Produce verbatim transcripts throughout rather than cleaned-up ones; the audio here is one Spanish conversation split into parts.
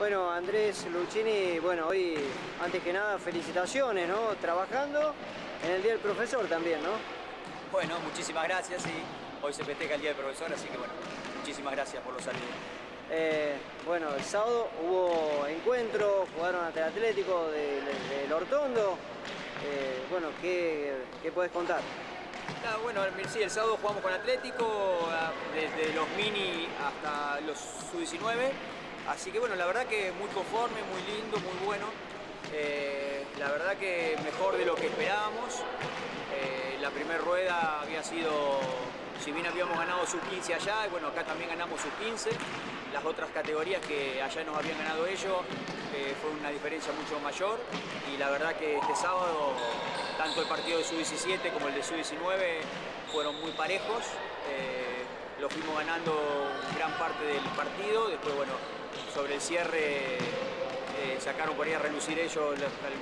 Bueno, Andrés Luchini, bueno, hoy antes que nada felicitaciones, ¿no? Trabajando en el Día del Profesor también, ¿no? Bueno, muchísimas gracias, sí. Hoy se festeja el Día del Profesor, así que bueno, muchísimas gracias por los saludos. Eh, bueno, el sábado hubo encuentro, jugaron ante el Atlético del de, de Hortondo. Eh, bueno, ¿qué, qué puedes contar? Ah, bueno, sí, el sábado jugamos con Atlético, desde los mini hasta los sub diecinueve, así que bueno, la verdad que muy conforme, muy lindo, muy bueno. Eh, la verdad que mejor de lo que esperábamos. Eh, la primera rueda había sido, si bien habíamos ganado sub quince allá, y bueno, acá también ganamos sub quince. Las otras categorías que allá nos habían ganado ellos, eh, fue una diferencia mucho mayor, y la verdad que este sábado tanto el partido de sub diecisiete como el de sub diecinueve fueron muy parejos. Eh, lo fuimos ganando gran parte del partido. Después, bueno, sobre el cierre eh, sacaron por ahí a relucir ellos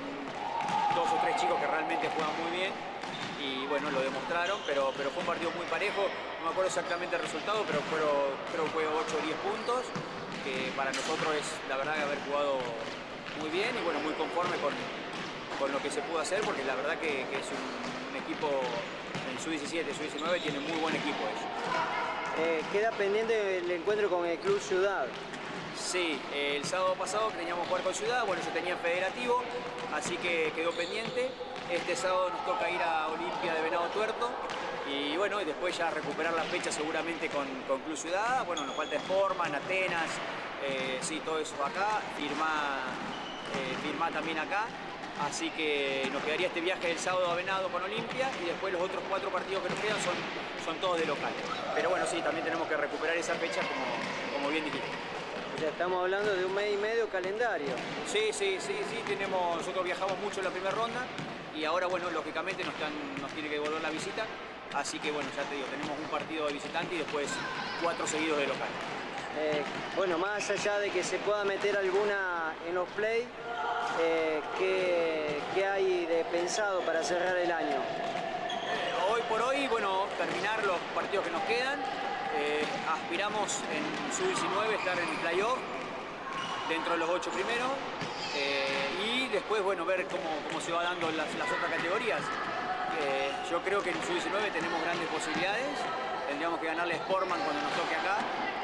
dos o tres chicos que realmente juegan muy bien, y bueno, lo demostraron, pero, pero fue un partido muy parejo. No me acuerdo exactamente el resultado, pero fueron, creo que fue ocho o diez puntos, que para nosotros es la verdad que haber jugado muy bien y bueno, muy conforme con, con lo que se pudo hacer, porque la verdad que, que es un, un equipo en sub diecisiete, sub diecinueve, tiene muy buen equipo ellos. Eh, queda pendiente el encuentro con el Club Ciudad. Sí, eh, el sábado pasado teníamos que jugar con Ciudad, bueno, se tenía federativo, así que quedó pendiente. Este sábado nos toca ir a Olimpia de Venado Tuerto y bueno, y después ya recuperar la fecha seguramente con, con Club Ciudad. Bueno, nos falta Sportman, Atenas, eh, sí, todo eso acá, firma, eh, firma también acá. Así que nos quedaría este viaje del sábado a Venado con Olimpia, y después los otros cuatro partidos que nos quedan son, son todos de local. Pero bueno, sí, también tenemos que recuperar esa fecha como, como bien dijiste. O sea, estamos hablando de un mes y medio calendario. Sí, sí, sí, sí, tenemos, nosotros viajamos mucho en la primera ronda y ahora, bueno, lógicamente nos, están, nos tiene que devolver la visita, así que bueno, ya te digo, tenemos un partido de visitante y después cuatro seguidos de local. Eh, bueno, más allá de que se pueda meter alguna en los play, eh, ¿qué, ¿qué hay de pensado para cerrar el año? Eh, hoy por hoy, bueno, terminar los partidos que nos quedan. Eh, aspiramos en sub diecinueve estar en el playoff dentro de los ocho primeros, eh, y después, bueno, ver cómo, cómo se va dando las, las otras categorías. Eh, yo creo que en sub diecinueve tenemos grandes posibilidades. Tendríamos que ganarle a Sportman cuando nos toque acá,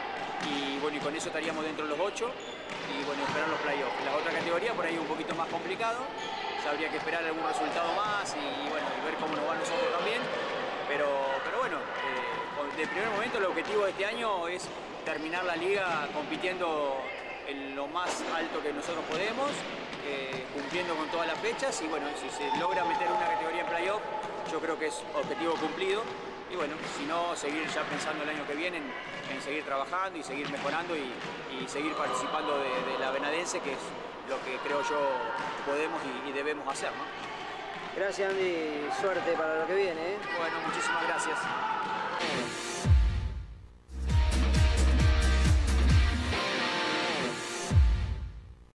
y bueno, y con eso estaríamos dentro de los ocho y bueno, esperar los playoffs. La otra categoría por ahí un poquito más complicado, ya habría que esperar algún resultado más y bueno, y ver cómo nos va a nosotros también, pero, pero bueno, eh, de primer momento el objetivo de este año es terminar la liga compitiendo en lo más alto que nosotros podemos, eh, cumpliendo con todas las fechas, y bueno, si se logra meter una categoría en playoff, yo creo que es objetivo cumplido. Y bueno, si no, seguir ya pensando el año que viene en, en seguir trabajando y seguir mejorando y, y seguir participando de, de la Venadense, que es lo que creo yo podemos y, y debemos hacer, ¿no? Gracias, Andy, suerte para lo que viene, ¿eh? Bueno, muchísimas gracias.